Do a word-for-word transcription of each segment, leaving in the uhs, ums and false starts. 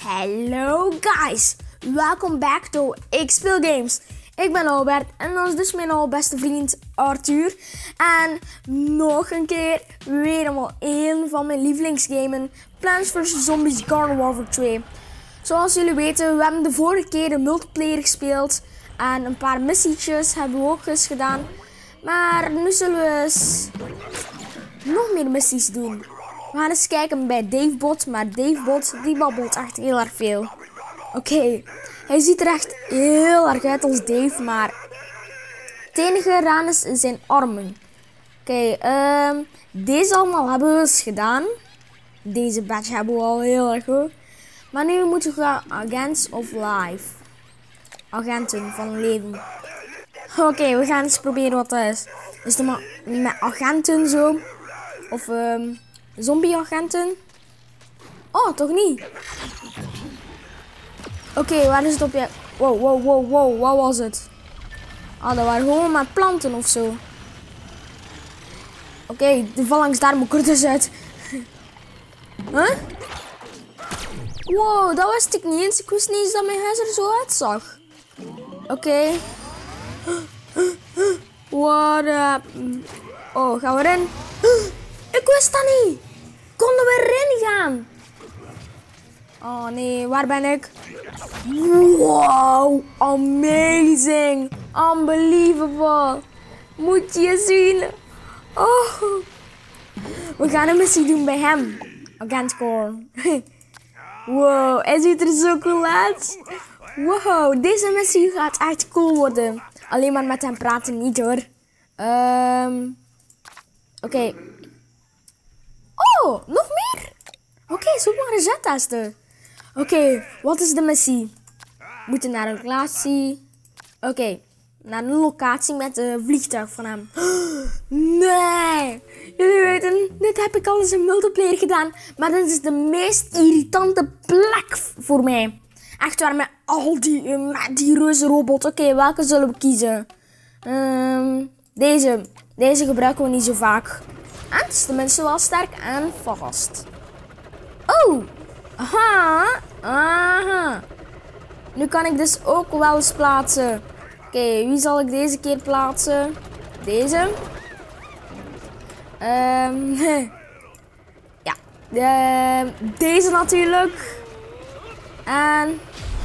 Hello guys, welkom back to Ik Speel Games. Ik ben Albert en dat is dus mijn allerbeste vriend Arthur. En nog een keer weer eenmaal één van mijn lievelingsgamen, Plants versus. Zombies Garden Warfare twee. Zoals jullie weten, we hebben de vorige keer de multiplayer gespeeld. En een paar missietjes hebben we ook eens gedaan. Maar nu zullen we eens nog meer missies doen. We gaan eens kijken bij Davebot, maar Davebot die babbelt echt heel erg veel. Oké, okay. Hij ziet er echt heel erg uit als Dave, maar het enige eraan is zijn armen. Oké, okay, um, deze allemaal hebben we eens gedaan. Deze badge hebben we al heel erg goed. Maar nu moeten we gaan Agents of Life. Agenten van leven. Oké, okay, we gaan eens proberen wat dat is. Is het maar met agenten zo? Of um, zombie-agenten? Oh, toch niet? Oké, okay, waar is het op je... Wow, wow, wow, wow, wat was het? Ah, dat waren gewoon maar planten of zo. Oké, okay, de phalanx daar moet ik er dus uit. Huh? Wow, dat wist ik niet eens. Ik wist niet eens dat mijn huis er zo uitzag. Oké. Okay. What up? Oh, gaan we erin? Ik wist dat niet. Konden we erin gaan? Oh nee, waar ben ik? Wow, amazing. Unbelievable. Moet je zien. Oh. We gaan een missie doen bij hem. Agent Core. Wow, hij ziet er zo cool uit. Wow, deze missie gaat echt cool worden. Alleen maar met hem praten niet hoor. Um, Oké. Okay. Oh, nog meer? Oké, okay, zoek maar een zettesten. Oké, okay, wat is de missie? We moeten naar een locatie. Oké, okay, naar een locatie met een vliegtuig van hem. Nee, jullie weten, dit heb ik al eens in multiplayer gedaan. Maar dit is de meest irritante plek voor mij. Echt waar, met al die, met die reuze robot. Oké, okay, welke zullen we kiezen? Um, deze. Deze gebruiken we niet zo vaak. En het is tenminste wel sterk en vast. Oh! Aha! Aha! Nu kan ik dus ook wel eens plaatsen. Oké, okay, wie zal ik deze keer plaatsen? Deze. Um, ja, de, deze natuurlijk. En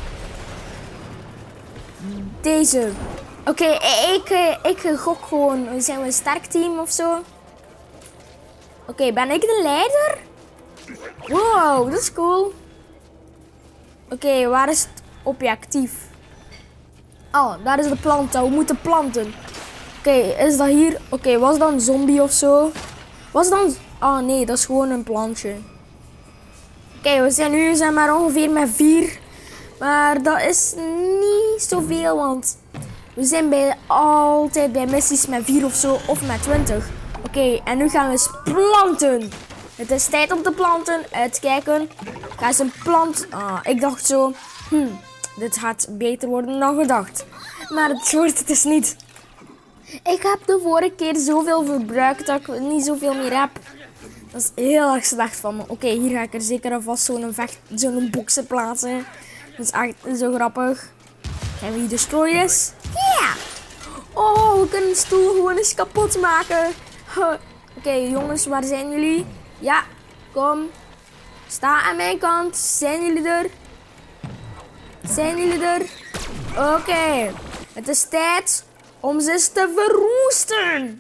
deze. Oké, okay, ik, ik, ik gok gewoon. Zijn we een sterk team of zo? Oké, okay, ben ik de leider? Wow, dat is cool. Oké, okay, waar is het objectief? Oh, daar is de planten. We moeten planten. Oké, okay, is dat hier? Oké, okay, was dat een zombie of zo? Was dan... Oh nee, dat is gewoon een plantje. Oké, okay, we zijn nu zijn maar ongeveer met vier. Maar dat is niet zoveel, want we zijn bij, altijd bij missies met vier of zo, of met twintig. Oké, okay, en nu gaan we eens planten. Het is tijd om te planten. Uitkijken. Ga eens een plant... Ah, ik dacht zo... Hm, dit gaat beter worden dan gedacht. Maar het wordt het dus niet. Ik heb de vorige keer zoveel verbruikt dat ik niet zoveel meer heb. Dat is heel erg slecht van me. Oké, okay, hier ga ik er zeker alvast zo'n vecht... Zo'n boxer plaatsen. Dat is echt zo grappig. Zijn we hier destroyers? Ja! Yeah! Oh, we kunnen de stoel gewoon eens kapot maken. Huh. Oké, okay, jongens, waar zijn jullie? Ja, kom. Sta aan mijn kant. Zijn jullie er? Zijn jullie er? Oké. Okay. Het is tijd om ze eens te verwoesten.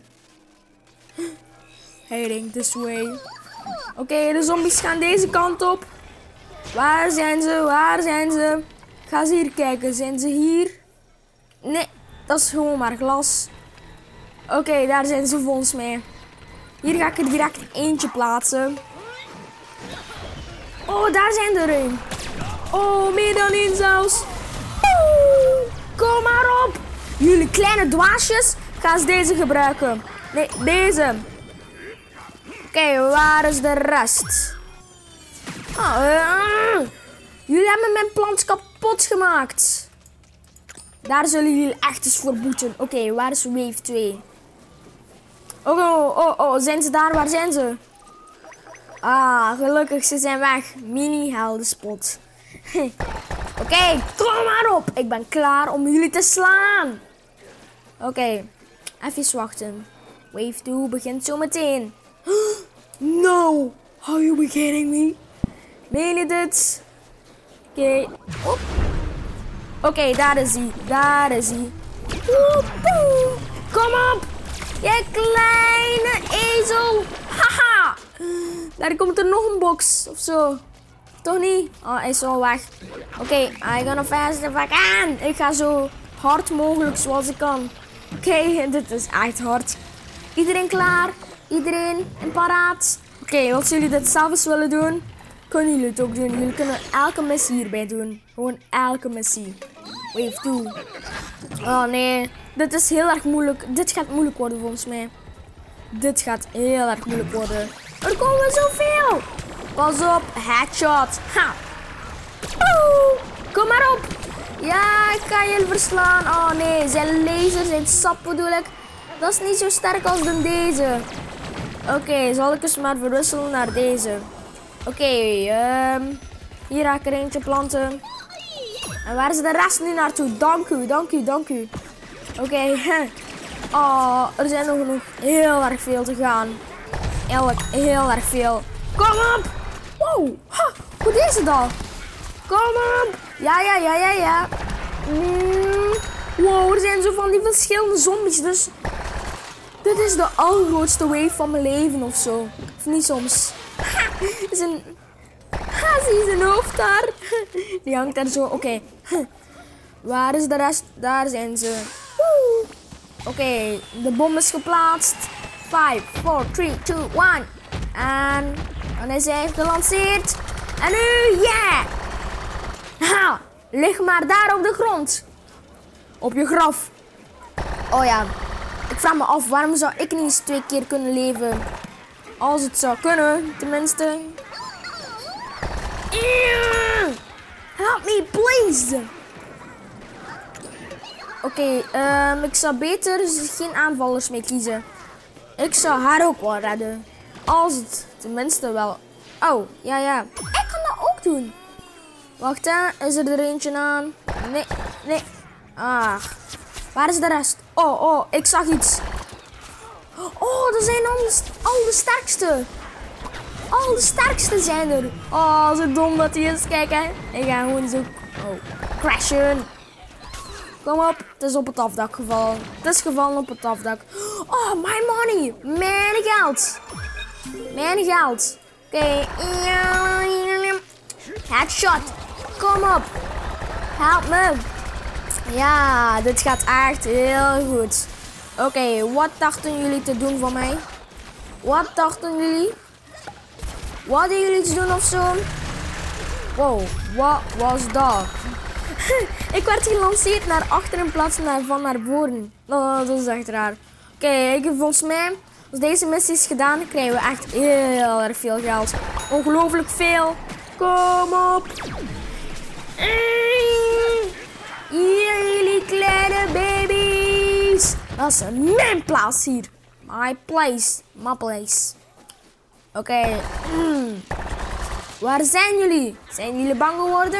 Heading this way. Oké, okay, de zombies gaan deze kant op. Waar zijn ze? Waar zijn ze? Ga eens hier kijken. Zijn ze hier? Nee, dat is gewoon maar glas. Oké, okay, daar zijn ze volgens mij. Hier ga ik er direct eentje plaatsen. Oh, daar zijn er een. Oh, meer dan één zelfs. Oeh, kom maar op. Jullie kleine dwaasjes. Ga eens deze gebruiken. Nee, deze. Oké, okay, waar is de rest? Oh, uh, jullie hebben mijn plant kapot gemaakt. Daar zullen jullie echt eens voor boeten. Oké, okay, waar is wave twee? Oh, oh, oh, oh, zijn ze daar? Waar zijn ze? Ah, gelukkig, ze zijn weg. Mini heldenspot. Oké, okay, kom maar op. Ik ben klaar om jullie te slaan. Oké, okay, even wachten. Wave twee begint zo meteen. No, are you kidding me? Meen je dit? Oké, okay. Oké, okay, daar is hij. Daar is hij. Kom op. Je kleine ezel. Haha. Daar komt er nog een box of zo. Toch niet? Oh, hij is al weg. Oké, okay, I gonna fast if I can. Ik ga zo hard mogelijk zoals ik kan. Oké, okay, dit is echt hard. Iedereen klaar? Iedereen in paraat? Oké, okay, als jullie dit zelfs willen doen, kunnen jullie het ook doen. Jullie kunnen elke missie hierbij doen. Gewoon elke missie. Wave twee. Oh nee, dit is heel erg moeilijk. Dit gaat moeilijk worden volgens mij. Dit gaat heel erg moeilijk worden. Er komen zoveel. Pas op, headshot. Ha. Oeh, kom maar op. Ja, ik ga jullie verslaan. Oh nee, zijn lasers, zijn sap bedoel ik. Dat is niet zo sterk als dan deze. Oké, okay, zal ik eens maar verwisselen naar deze. Oké, okay, um, hier ga ik er eentje planten. En waar is de rest nu naartoe? Dank u, dank u, dank u. Oké, okay. Oh, er zijn nog, nog heel erg veel te gaan. Eigenlijk heel erg veel. Kom op! Wow, ha, hoe is het dan? Kom op! Ja, ja, ja, ja, ja. Mm. Wow, er zijn zo van die verschillende zombies, dus... Dit is de allergrootste wave van mijn leven of zo. Of niet soms. Ha, is een... Ha, zie je zijn hoofd daar? Die hangt daar zo. Oké. Okay. Waar is de rest? Daar zijn ze. Oké, okay, de bom is geplaatst. vijf, vier, drie, twee, één. En dan is hij gelanceerd. En nu, yeah! Ha, lig maar daar op de grond. Op je graf. Oh ja. Ik vraag me af, waarom zou ik niet eens twee keer kunnen leven? Als het zou kunnen, tenminste. Help me, please. Oké, okay, um, ik zou beter geen aanvallers mee kiezen. Ik zou haar ook wel redden. Als het tenminste wel... Oh, ja, ja. Ik kan dat ook doen. Wacht, hè. Is er er eentje aan? Nee, nee. Ah. Waar is de rest? Oh, oh, ik zag iets. Oh, dat zijn al de, al de sterkste. Al de sterkste zijn er. Oh, zo dom dat hij is. Kijk, hè. Ik ga gewoon zo... Oh, crashen. Kom op, het is op het afdak gevallen. Het is gevallen op het afdak. Oh, my money. Mijn geld. Mijn geld. Oké. Okay. Headshot. Kom op. Help me. Ja, dit gaat echt heel goed. Oké, okay, wat dachten jullie te doen voor mij? Wat dachten jullie? Wat hadden jullie te doen of zo? Wow, wat was dat? Ik werd gelanceerd naar achter in plaats van naar voren. Oh, dat is echt raar. Oké, okay, volgens mij, als deze missie is gedaan, krijgen we echt heel erg veel geld. Ongelooflijk veel. Kom op. Hier, jullie kleine baby's. Dat is mijn plaats hier. My place. My place. Oké. Okay. Mm. Waar zijn jullie? Zijn jullie bang geworden?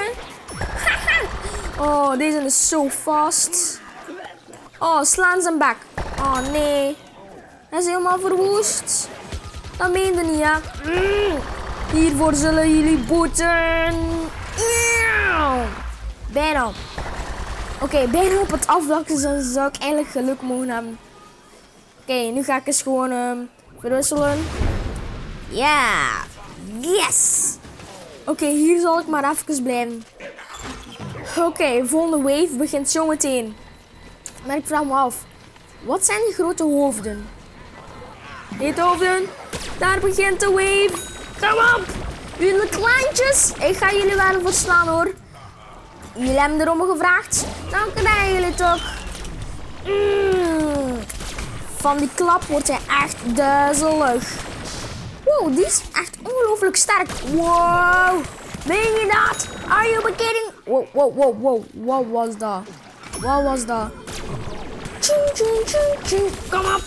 Oh, deze is zo vast. Oh, slaan zijn bek. Oh nee. Hij is helemaal verwoest. Dat meende niet, ja. Mm. Hiervoor zullen jullie boeten. Bijna. Oké, okay, bijna op het afdak, dus dan zou ik eigenlijk geluk mogen hebben. Oké, okay, nu ga ik eens gewoon um, verwisselen. Ja, yeah. Yes! Oké, okay, hier zal ik maar even blijven. Oké, okay, volgende wave begint zo meteen. Maar ik vraag me af, wat zijn die grote hoofden? Dit hoofden, daar begint de wave. Kom op! Jullie kleintjes, ik ga jullie wel verslaan hoor. Jullie hebben erom gevraagd, dan krijgen jullie het ook. Mm. Van die klap wordt hij echt duizelig. Wow, die is echt ongelooflijk sterk. Wow, meen je dat? Are you kidding? Wow, wow, wow, wow. Wat was dat? Wat was dat? Tjing, tjing, tjing, tjing. Kom op.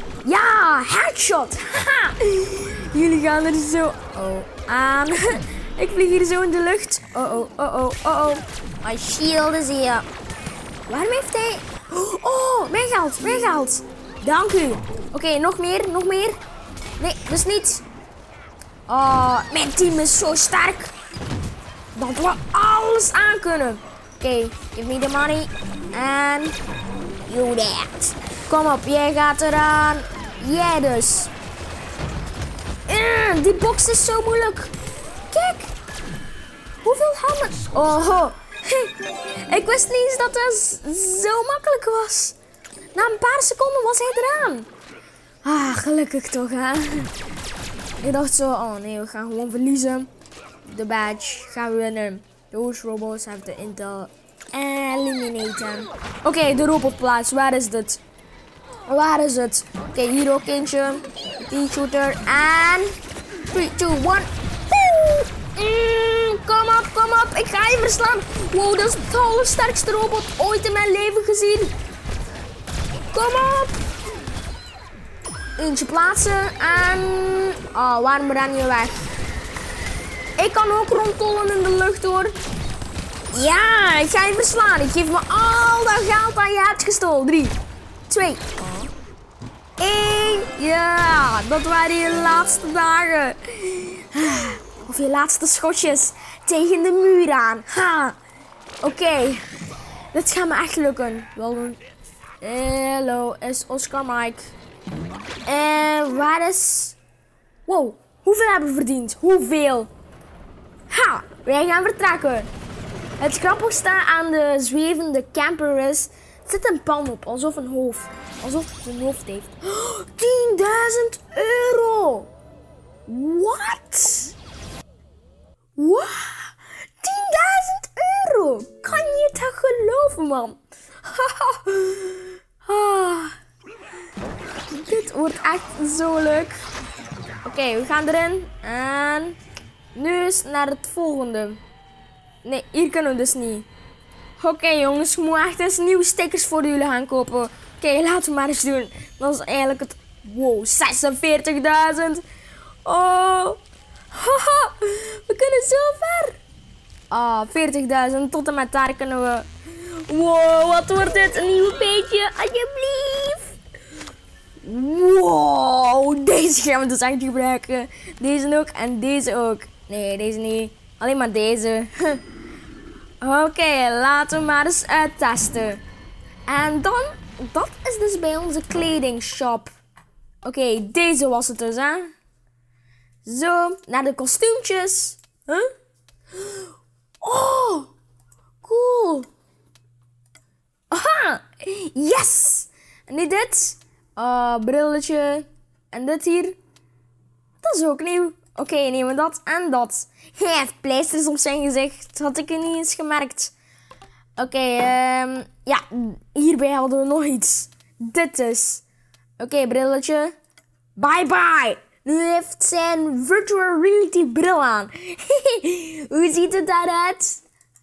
Ja, headshot. Jullie gaan er zo oh, aan. Ik vlieg hier zo in de lucht. Oh oh, oh oh, oh oh. My shield is hier. Waarom heeft hij... Oh, mijn geld, mijn geld. Dank u. Oké, okay, nog meer, nog meer. Nee, dus niet. Oh, mijn team is zo sterk. Dat we alles aan kunnen. Oké, okay, give me the money. And you that. Kom op, jij gaat eraan. Jij dus. Uh, die box is zo moeilijk. Kijk. Hoeveel helmen? Oh, ik wist niet eens dat het zo makkelijk was. Na een paar seconden was hij eraan. Ah, gelukkig toch, hè. Ik dacht zo, oh nee, we gaan gewoon verliezen. De badge gaan we winnen. Those robots have the intel. Eliminaten. Oké, okay, de robotplaats. Waar is dit? Waar is het? Oké, okay, hier ook eentje. T-shooter. En... drie, twee, één. Mm, kom op, kom op. Ik ga je verslaan. Wow, dat is de allersterkste robot ooit in mijn leven gezien. Kom op. Eentje plaatsen. En... Oh, waarom ren je weg? Ik kan ook rondtollen in de lucht, hoor. Ja, ik ga je verslaan. Ik geef me al dat geld dat je hebt gestolen. Drie, twee, één. Ja, dat waren je laatste dagen. Of je laatste schotjes tegen de muur aan. Ha. Oké. Okay. Dit gaat me echt lukken. Wel doen. Hallo, is Oscar Mike. En waar is... Wow, hoeveel hebben we verdiend? Hoeveel? Ha, wij gaan vertrekken. Het grappigste aan de zwevende camper is... Er zit een pan op, alsof een hoofd. Alsof het een hoofd heeft. Oh, tienduizend euro. What? Wat? tienduizend euro. Kan je dat geloven, man? ah. Dit wordt echt zo leuk. Oké, okay, we gaan erin. En nu is naar het volgende. Nee, hier kunnen we dus niet. Oké, okay, jongens, ik moet echt eens nieuwe stickers voor jullie gaan kopen. Oké, okay, laten we maar eens doen. Dat is eigenlijk het... Wow, zesenveertigduizend. Oh. Haha, we kunnen zo ver. Ah, oh, veertigduizend. Tot en met daar kunnen we... Wow, wat wordt dit? Een nieuw beetje. Alsjeblieft. Wow, deze gaan we dus echt gebruiken. Deze ook en deze ook. Nee, deze niet. Alleen maar deze. Oké, okay, laten we maar eens uittesten. En dan, dat is dus bij onze kledingshop. Oké, okay, deze was het dus, hè. Zo, naar de kostuumtjes. Huh? Oh, cool. Aha, yes. En nu dit. Uh, brilletje. En dit hier. Dat is ook nieuw. Oké, okay, nemen we dat en dat. Hij heeft pleisters op zijn gezicht. Had ik er niet eens gemerkt. Oké, okay, um, ja. Hierbij hadden we nog iets. Dit is. Oké, okay, brilletje. Bye bye. Nu heeft zijn virtual reality bril aan. Hoe ziet het daaruit?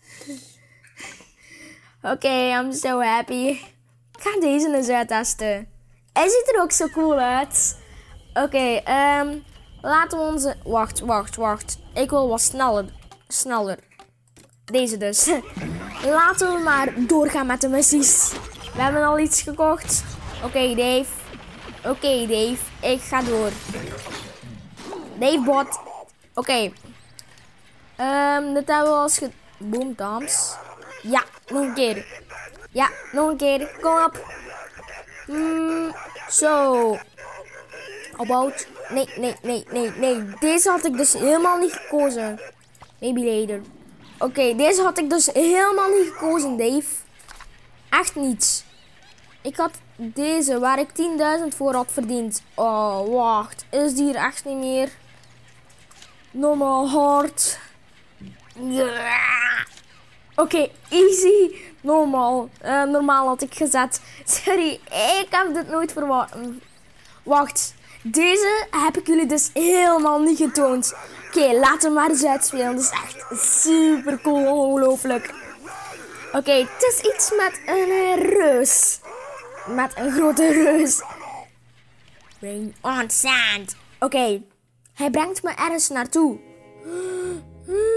Oké, okay, I'm so happy. Ik ga deze eens uittesten. Hij ziet er ook zo cool uit. Oké, okay, um, laten we onze... Wacht, wacht, wacht. Ik wil wat sneller. Sneller. Deze dus. Laten we maar doorgaan met de missies. We hebben al iets gekocht. Oké, okay, Dave. Oké, okay, Dave. Ik ga door. Dave bot. Oké. Okay. Um, dit hebben we als ge... Boom, Toms. Ja, nog een keer. Ja, nog een keer. Kom op. Mm, zo. About. Nee, nee, nee, nee, nee. Deze had ik dus helemaal niet gekozen. Maybe later. Oké, okay, deze had ik dus helemaal niet gekozen, Dave. Echt niet. Ik had deze, waar ik tienduizend voor had verdiend. Oh, wacht. Is die er echt niet meer? Normal hard. Yeah. Oké, okay, easy. Normaal. Uh, normaal had ik gezet. Sorry, ik heb dit nooit verwacht. Wacht. Deze heb ik jullie dus helemaal niet getoond. Oké, okay, laten we maar eens uitspelen. Dat is echt super cool. Ongelooflijk. Oké, okay, het is iets met een reus. Met een grote reus. Rain on sand. Oké. Okay. Hij brengt me ergens naartoe.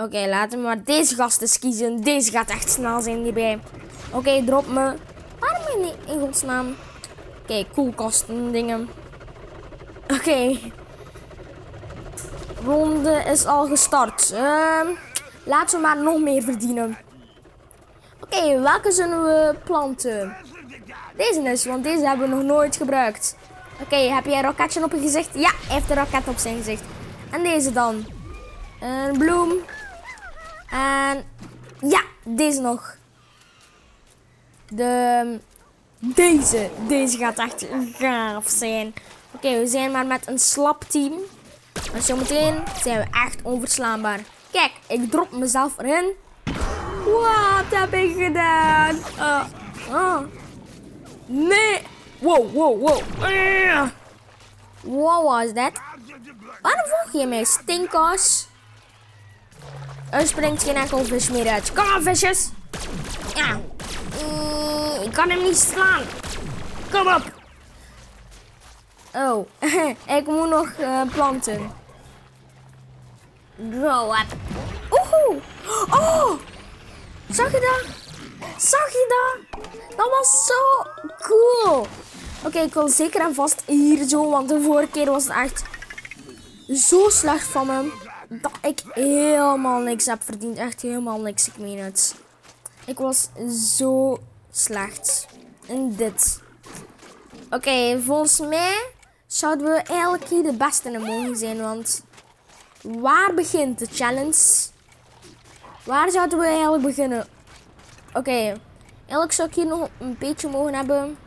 Oké, okay, laten we maar deze gast eens kiezen. Deze gaat echt snel zijn hierbij. Oké, okay, drop me. Waarom niet in godsnaam? Oké, okay, koelkasten dingen. Oké. Okay. Ronde is al gestart. Uh, laten we maar nog meer verdienen. Oké, okay, welke zullen we planten? Deze is, want deze hebben we nog nooit gebruikt. Oké, okay, heb jij een raketje op je gezicht? Ja, hij heeft een raket op zijn gezicht. En deze dan? Een bloem. En ja, deze nog. De, deze. Deze gaat echt gaaf zijn. Oké, okay, we zijn maar met een slap team. En zometeen zijn we echt onverslaanbaar. Kijk, ik drop mezelf erin. Wat heb ik gedaan? Uh, uh. Nee. Wow, wow, wow. Uh. What was that? Waarom volg je mij, stinkers? Er springt geen enkel vis meer uit. Kom op, visjes. Ja. Uh, ik kan hem niet slaan. Kom op. Oh, ik moet nog uh, planten. Grow up. Oeh. Oh. Zag je dat? Zag je dat? Dat was zo cool. Oké, okay, ik wil zeker en vast hier zo, want de vorige keer was het echt zo slecht van me. Dat ik helemaal niks heb verdiend. Echt helemaal niks, ik meen het. Ik was zo slecht in dit. Oké, okay, volgens mij zouden we eigenlijk hier de beste in mogen zijn, want waar begint de challenge? Waar zouden we eigenlijk beginnen? Oké, okay, eigenlijk zou ik hier nog een beetje mogen hebben.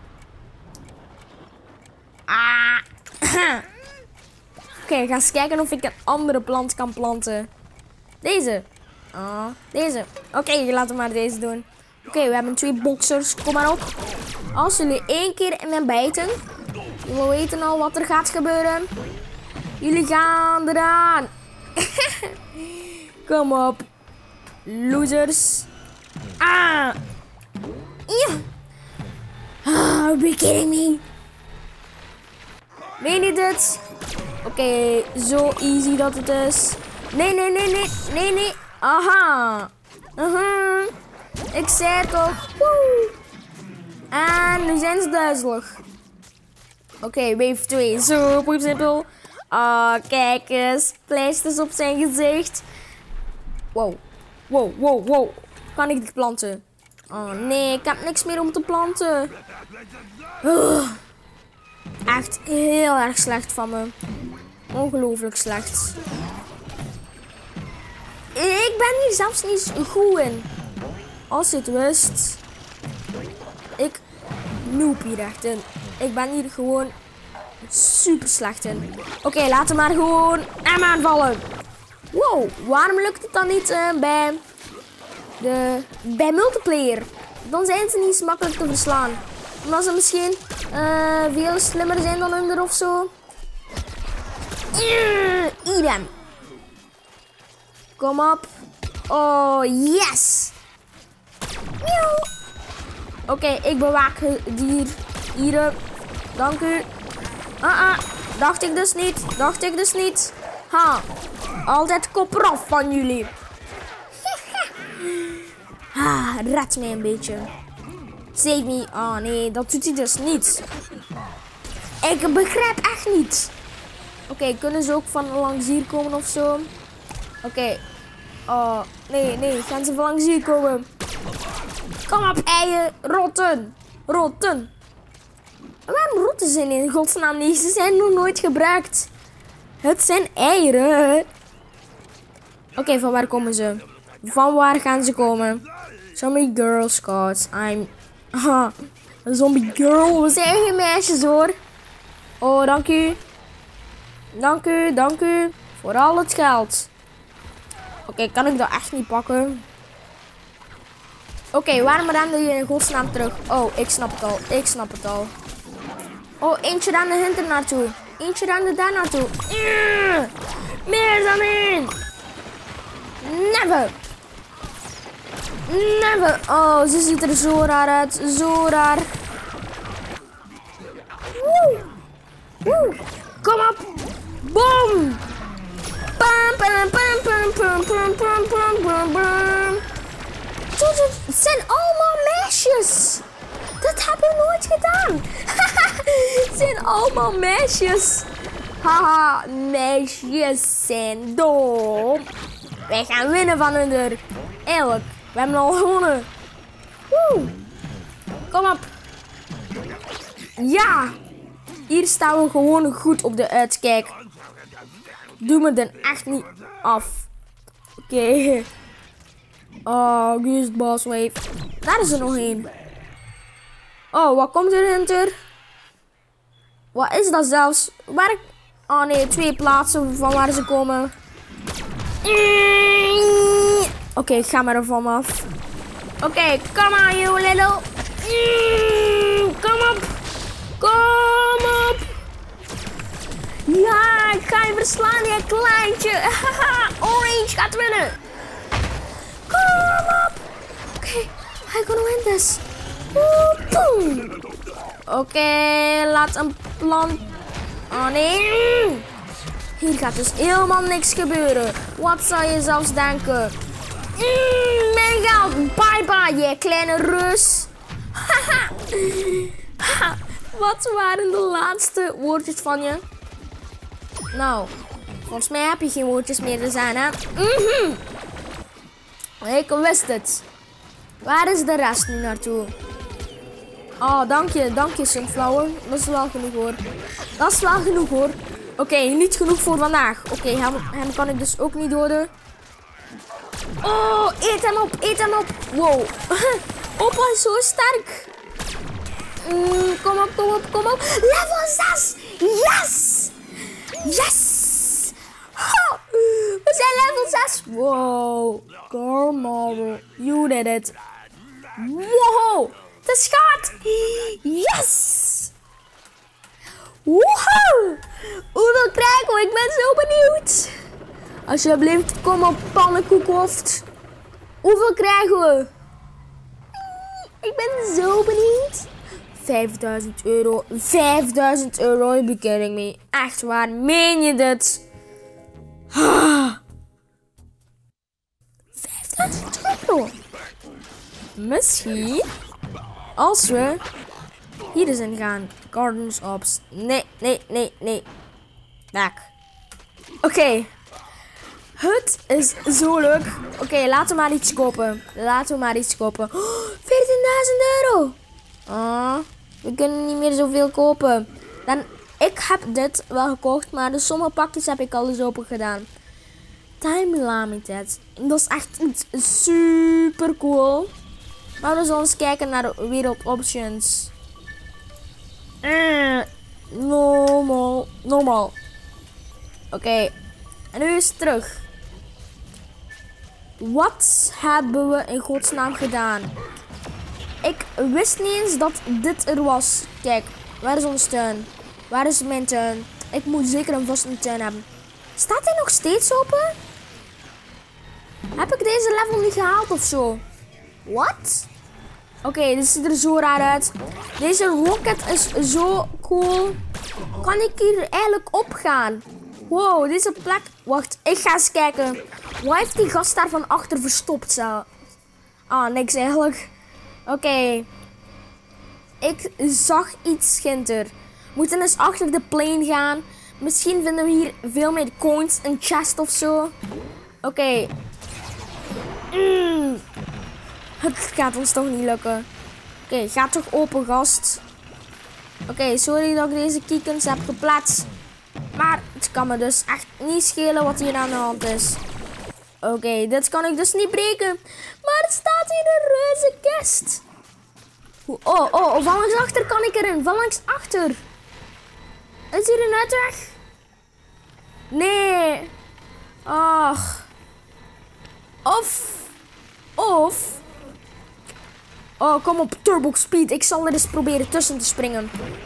Ah. Oké, okay, ga eens kijken of ik een andere plant kan planten. Deze. Oh, deze. Oké, okay, laten we maar deze doen. Oké, okay, we hebben twee boxers. Kom maar op. Als jullie één keer in mij bijten, jullie weten al wat er gaat gebeuren. Jullie gaan eraan. Kom op. Losers. Ah. Ja. Ah, are you kidding me? Meen je dit? Oké, okay, zo easy dat het is. Nee, nee, nee, nee, nee, nee. Aha. Aha. Ik zei toch. Woe. En nu zijn ze duizelig. Oké, okay, wave twee. Zo, poep simpel. Ah, oh, kijk eens. Pleisters op zijn gezicht. Wow. Wow, wow, wow. Kan ik dit planten? Oh nee, ik heb niks meer om te planten. Uh. Echt heel erg slecht van me. Ongelooflijk slecht. Ik ben hier zelfs niet goed in. Als je het wist. Ik noob hier echt in. Ik ben hier gewoon super slecht in. Oké, okay, laten we maar gewoon hem aanvallen. Wow, waarom lukt het dan niet uh, bij, de, bij multiplayer? Dan zijn ze niet zo makkelijk te verslaan. Omdat ze misschien uh, veel slimmer zijn dan hun of zo. Eat hem. Kom op. Oh, yes. Oké, okay, ik bewaak dier. Hier. Dank u. Ah, ah. Dacht ik dus niet. Dacht ik dus niet. Ha. Altijd kop eraf van jullie. Ah, red mij een beetje. Save me. Oh nee, dat doet hij dus niet. Ik begrijp echt niet. Oké, okay, kunnen ze ook van langs hier komen of zo? Oké. Okay. Oh, nee, nee. Gaan ze van langs hier komen? Kom op, eieren. Rotten. Rotten. Waarom rotten ze in godsnaam niet? Ze zijn nog nooit gebruikt. Het zijn eieren. Oké, okay, van waar komen ze? Van waar gaan ze komen? Zombie Girl Scouts. I'm... Ah, een zombie girl. We zijn geen meisjes hoor. Oh, dank u. Dank u, dank u. Voor al het geld. Oké, okay, kan ik dat echt niet pakken? Oké, okay, waarom rende je in godsnaam terug? Oh, ik snap het al. Ik snap het al. Oh, eentje rende hinter naartoe. Eentje rende daar naartoe. Mm, meer dan één. Never. Never. Oh, ze ziet er zo raar uit. Zo raar. Woe. Woe. Kom op. Boom. Bam. Pam, pam, pam, pam, pam, pam, pam, pam, pam, pam. Het zijn allemaal meisjes. Dat heb ik nooit gedaan. Het zijn allemaal meisjes. Haha, meisjes zijn dom. Wij gaan winnen van hun deur. Eerlijk, we hebben al gewonnen. Woe. Kom op. Ja. Hier staan we gewoon goed op de uitkijk. Doe me dan echt niet af. Oké. Okay. Oh, hier is de boss wave. Daar is er nog één. Oh, wat komt er, Hunter? Wat is dat zelfs? Waar... Oh nee, twee plaatsen van waar ze komen. Oké, okay, ik ga maar ervan af. Oké, okay, come on, you little. Kom op. Kom op. Ja, ik ga je verslaan, je kleintje. Orange gaat winnen. Kom op. Oké, okay, I'm gonna win this. Oké, okay, laat een plan. Oh nee. Hier gaat dus helemaal niks gebeuren. Wat zou je zelfs denken? Mm, mijn geld. Bye bye, je kleine reus. Wat waren de laatste woordjes van je? Nou, volgens mij heb je geen woordjes meer te zijn, hè? Mm-hmm. Ik wist het. Waar is de rest nu naartoe? Oh, dank je, dank je, Sunflower. Dat is wel genoeg hoor. Dat is wel genoeg hoor. Oké, okay, niet genoeg voor vandaag. Oké, okay, hem, hem kan ik dus ook niet doden. Oh, eet hem op, eet hem op. Wow. Opa is zo sterk. Mm, kom op, kom op, kom op. Level zes. Yes. Yes. Oh, we zijn level zes. Wow. Carl, you did it. Wow. Het is gaat. Yes. Wow. Hoeveel krijgen we? Ik ben zo benieuwd. Alsjeblieft, kom op pannenkoekhoofd. Hoeveel krijgen we? Ik ben zo benieuwd. vijfduizend euro. vijfduizend euro, are you kidding me? Echt waar, meen je dit? vijfduizend euro. Misschien als we hier eens in gaan. Gardens Ops. Nee, nee, nee, nee. Back. Oké. Okay. Het is zo leuk. Oké, okay, laten we maar iets kopen. Laten we maar iets kopen. Oh, veertienduizend euro. Oh, we kunnen niet meer zoveel kopen. Dan, ik heb dit wel gekocht, maar de sommige pakjes heb ik al eens open gedaan. Time Limited. Dat is echt iets super cool. Maar we zullen eens kijken naar Wereld Options. Uh, normal. Normal. Oké. Okay. En nu is het terug. Wat hebben we in godsnaam gedaan? Ik wist niet eens dat dit er was. Kijk, waar is onze tuin? Waar is mijn tuin? Ik moet zeker een vaste tuin hebben. Staat hij nog steeds open? Heb ik deze level niet gehaald of zo? Wat? Oké, okay, dit ziet er zo raar uit. Deze rocket is zo cool. Kan ik hier eigenlijk opgaan? Wow, deze plek. Wacht, ik ga eens kijken. Wat heeft die gast daar van achter verstopt? Zo? Ah, niks eigenlijk. Oké. Okay. Ik zag iets ginter. We moeten eens achter de plane gaan. Misschien vinden we hier veel meer coins, een chest of zo. Oké. Okay. Mm. Het gaat ons toch niet lukken. Oké, okay, ga toch open, gast. Oké, okay, sorry dat ik deze kiekens heb geplaatst. Maar het kan me dus echt niet schelen wat hier aan de hand is. Oké, okay, dit kan ik dus niet breken. Maar er staat hier een reuze kist. Oh, oh, oh, van langs achter kan ik erin. Van langs achter. Is hier een uitweg? Nee. Ach. Of. Of. Oh, kom op, turbo speed. Ik zal er eens proberen tussen te springen.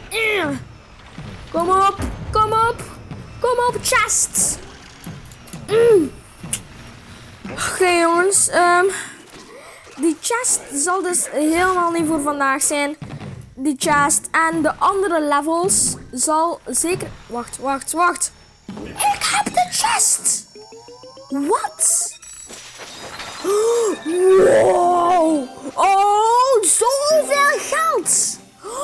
Kom op, kom op. Kom op, chest. Mm. Oké, okay, jongens. Um, die chest zal dus helemaal niet voor vandaag zijn. Die chest. En de andere levels zal zeker... Wacht, wacht, wacht. Ik heb de chest. Wat? Wow! Oh, zoveel geld!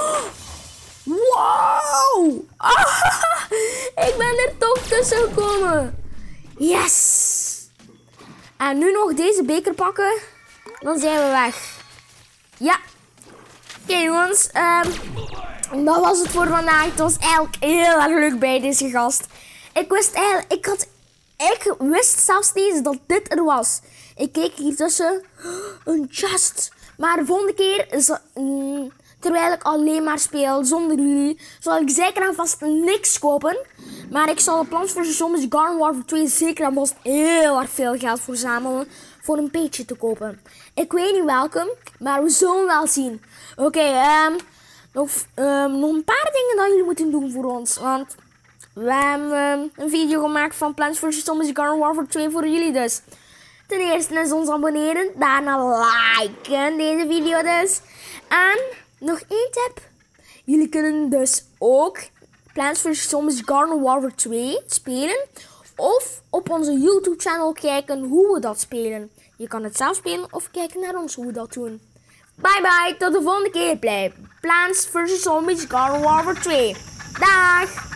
Wow! Ah, ik ben er toch tussen gekomen. Yes! En nu nog deze beker pakken. Dan zijn we weg. Ja. Oké okay, jongens. Um, dat was het voor vandaag. Het was eigenlijk heel erg leuk bij deze gast. Ik wist eigenlijk... Ik, had, ik wist zelfs niet eens dat dit er was. Ik keek hier tussen. Een chest. Maar de volgende keer... Is, mm, terwijl ik alleen maar speel zonder jullie, zal ik zeker en vast niks kopen. Maar ik zal de Plants versus. Zombies Garden Warfare twee zeker en vast heel erg veel geld verzamelen voor een page te kopen. Ik weet niet welke, maar we zullen wel zien. Oké, okay, um, nog, um, nog een paar dingen dat jullie moeten doen voor ons. Want we hebben um, een video gemaakt van Plants versus. Zombies Garden Warfare twee voor jullie dus. Ten eerste is ons abonneren, daarna liken deze video dus. En... nog één tip. Jullie kunnen dus ook Plants versus. Zombies Garden Warfare twee spelen. Of op onze YouTube channel kijken hoe we dat spelen. Je kan het zelf spelen of kijken naar ons hoe we dat doen. Bye bye, tot de volgende keer. Blijf Plants versus. Zombies Garden Warfare twee. Dag!